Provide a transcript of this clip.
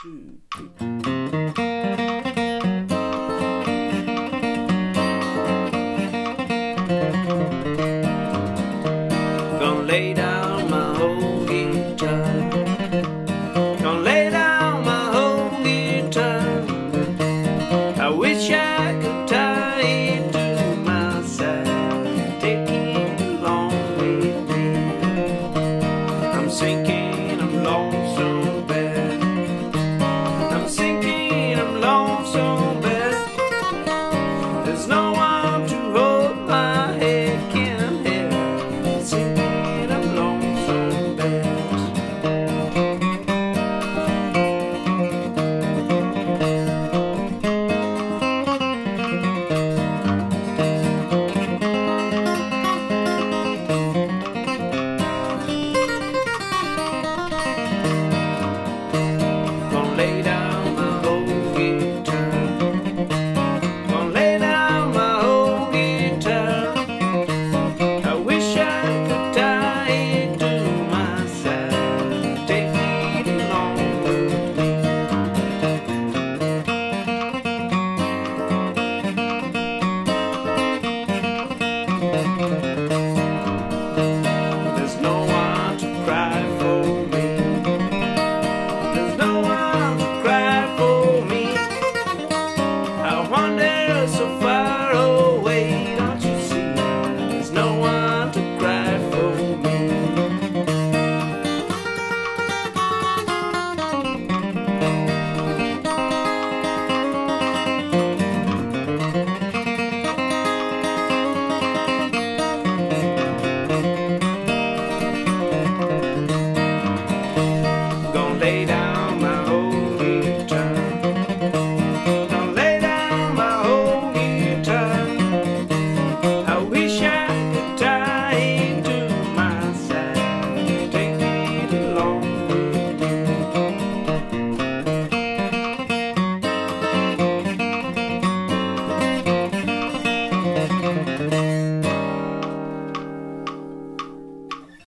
2, 3. Gonna lay down my whole guitar. Gonna lay down my whole guitar. I wish I could tie it to my side, take it along with me. I'm sinking, I'm lonesome bad. I'm sinking, I'm lonesome bad. There's no one to hold my head, can't help sinking, I'm lonesome bad. Gonna lay down my whole guitar. Gonna lay down my whole guitar. I wish I could tie it to my side, take it along with me. There's no one to cry for me. There's no one to cry for me. I wander so far away, don't you see? There's no one to cry for me. Gonna lay down my whole guitar. Gonna lay down my whole guitar. I wish I could tie it to my side, take it along